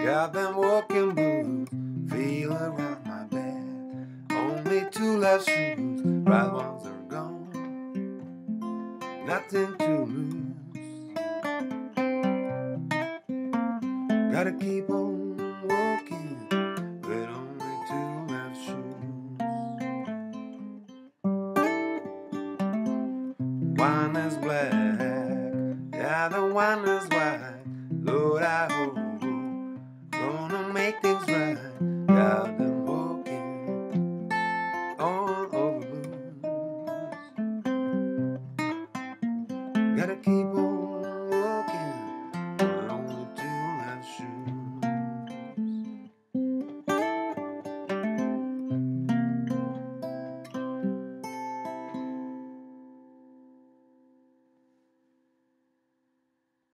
Got them walking blues, feel around my bed. Only two left shoes, right ones are gone. Nothing to lose. Gotta keep on walking with only two left shoes. One is black, the other one is white. Lord, I hope gonna make things right. Got them walking all over blues. Gotta keep